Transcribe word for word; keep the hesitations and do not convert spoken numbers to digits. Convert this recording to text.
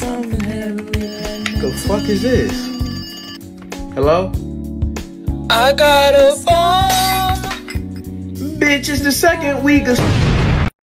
The fuck is this? Hello? I got a phone. Bitch, it's the second week of